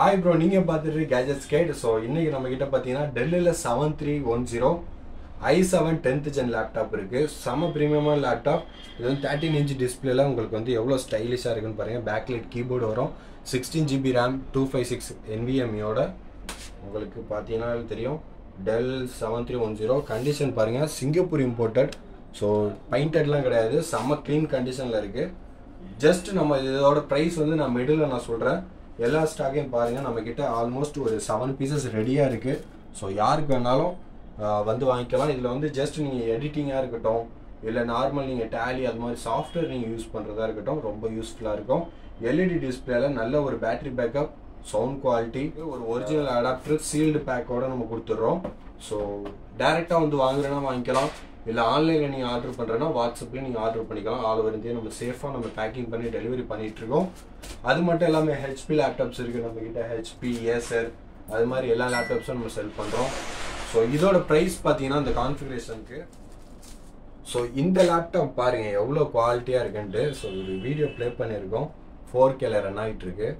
Hi bro, நீங்க பார்த்துட்டு Gadgets Guide. So இன்னைக்கு நம்ம கிட்ட பாத்தீங்கன்னா Dell 7310 i7 10th gen laptop இருக்கு. செம பிரீமியமான லேப்டாப். இது வந்து 13 inch டிஸ்ப்ளேல உங்களுக்கு வந்து எவ்வளவு ஸ்டைலிஷா இருக்குன்னு பாருங்க. பேக்லைட் கீபோர்டு வரும். 16GB RAM 256 NVMe ஓட உங்களுக்கு பாத்தீங்கன்னா தெரியும். Dell 7310 கண்டிஷன் பாருங்க. சிங்கப்பூர் இம்போர்ட்டட். ஸோ பெயிண்டட்லாம் கிடையாது. செம்ம க்ளீன் கண்டிஷனில் இருக்குது. ஜஸ்ட் நம்ம இதோட ப்ரைஸ் வந்து நான் மிடில் நான் சொல்கிறேன். எல்லா ஸ்டாக்கையும் பாருங்கள், நம்மக்கிட்ட ஆல்மோஸ்ட் ஒரு 7 பீசஸ் ரெடியாக இருக்குது. ஸோ யாருக்கு வேணாலும் வந்து வாங்கிக்கலாம். இதில் வந்து ஜஸ்ட் நீங்கள் எடிட்டிங்காக இருக்கட்டும், இல்லை நார்மல் நீங்கள் டேலி அது மாதிரி சாஃப்ட்வேர் நீங்கள் யூஸ் பண்ணுறதா இருக்கட்டும், ரொம்ப யூஸ்ஃபுல்லாக இருக்கும். எல்இடி டிஸ்பிளேல நல்ல ஒரு பேட்டரி பேக்கப், சவுண்ட் குவாலிட்டி, ஒரு ஒரிஜினல் அடாப்டர் சீல்டு பேக்கோட நம்ம கொடுத்துட்றோம். ஸோ டேரெக்டாக வந்து வாங்குறேன்னா வாங்கிக்கலாம், இல்லை ஆன்லைனில் நீங்கள் ஆர்டர் பண்ணுறேன்னா வாட்ஸ்அப்லேயும் நீங்கள் ஆர்டர் பண்ணிக்கலாம். ஆல் ஓவர் இந்தியா நம்ம சேஃபாக நம்ம பேக்கிங் பண்ணி டெலிவரி பண்ணிகிட்ருக்கோம். அது மட்டும் எல்லாமே ஹெச்பி லேப்டாப்ஸ் இருக்குது நம்மக்கிட்ட. ஹெச்பி, ஏசர் அது மாதிரி எல்லா லேப்டாப்ஸும் நம்ம செல் பண்ணுறோம். ஸோ இதோட ப்ரைஸ் பார்த்தீங்கன்னா இந்த கான்ஃபிகரேஷனுக்கு. ஸோ இந்த லேப்டாப் பாருங்கள் எவ்வளோ குவாலிட்டியாக இருக்குன்ட்டு. ஸோ ஒரு வீடியோ ப்ளே பண்ணியிருக்கோம். 4K ரன் ஆகிட்டுருக்கு.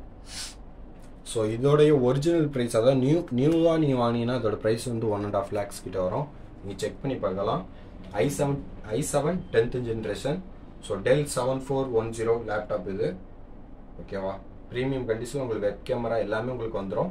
ஸோ இதோடைய ஒரிஜினல் ப்ரைஸ், அதாவது நியூவாக நீங்கள் வாங்கினீங்கன்னா அதோட ப்ரைஸ் வந்து 1.5 lakhs கிட்ட வரும். நீங்கள் செக் பண்ணி பார்க்கலாம். i7 10th generation. So Dell 7410 laptop இது. ஓகேவா? ப்ரீமியம் கண்டிஷன், உங்களுக்கு வெப் கேமரா எல்லாமே உங்களுக்கு வந்துடும்.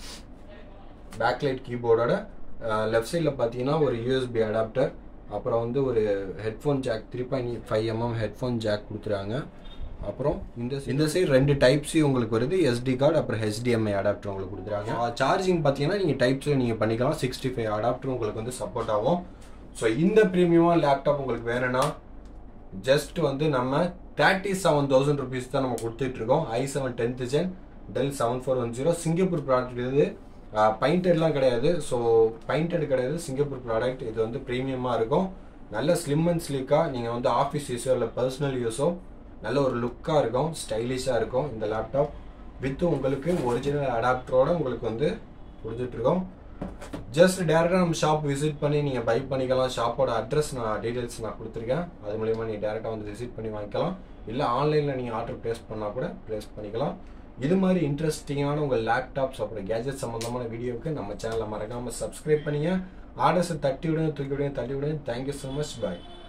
பேக்லைட் கீபோர்டோட லெஃப்ட் சைடில் பார்த்தீங்கன்னா ஒரு யூஎஸ்பி அடாப்டர், அப்புறம் வந்து ஒரு headphone jack 3.5mm headphone jack கொடுத்துருக்காங்க. அப்புறம் இந்த சைடு 2 டைப் சி உங்களுக்கு வருது, எஸ்டி கார்டு, அப்புறம் HDMI அடாப்டர் உங்களுக்கு கொடுத்துருக்காங்க. சார்ஜிங் பார்த்தீங்கன்னா நீங்கள் டைப் சி நீங்கள் பண்ணிக்கலாம். 65 அடாப்டர் உங்களுக்கு வந்து சப்போர்ட் ஆகும். ஸோ இந்த ப்ரீமியமான லேப்டாப் உங்களுக்கு வேணும்னா ஜஸ்ட் வந்து நம்ம 37,000 rupees தான் நம்ம கொடுத்துட்ருக்கோம். i7 10th gen Dell 7410 Singapore product. இது பெயிண்டட்லாம் கிடையாது. ஸோ பெயிண்டட் கிடையாது, சிங்கப்பூர் ப்ராடக்ட். இது வந்து ப்ரீமியமாக இருக்கும். நல்ல ஸ்லிம் அண்ட் ஸ்லீக்காக நீங்கள் வந்து ஆஃபீஸ் யூஸோ இல்லை பர்சனல் யூஸோ நல்ல ஒரு லுக்காக இருக்கும், ஸ்டைலிஷாக இருக்கும் இந்த லேப்டாப். வித் உங்களுக்கு ஒரிஜினல் அடாப்டரோட உங்களுக்கு வந்து கொடுத்துட்ருக்கோம். ஜஸ்ட் டேரெக்டாக நம்ம ஷாப் விசிட் பண்ணி நீங்கள் பை பண்ணிக்கலாம். ஷாப்போட அட்ரஸ் டீட்டெயில்ஸ் நான் கொடுத்துருக்கேன். அது மூலிமா நீங்கள் டேரெக்டாக வந்து விசிட் பண்ணி வாங்கிக்கலாம். இல்லை ஆன்லைனில் நீங்கள் ஆர்டர் ப்ளேஸ் பண்ணால் கூட ப்ளேஸ் பண்ணிக்கலாம். இது மாதிரி இன்ட்ரெஸ்டிங்கான உங்கள் லேப்டாப்ஸ் அப்புறம் கேஜெட் சம்மந்தமான வீடியோவுக்கு நம்ம சேனலை மறக்காமல் சப்ஸ்கிரைப் பண்ணிங்க. ஆர்டர்ஸை தட்டி விடுங்க, தூக்கி விடுங்க, தள்ளி விடுங்க. Thank you so much. பாய்.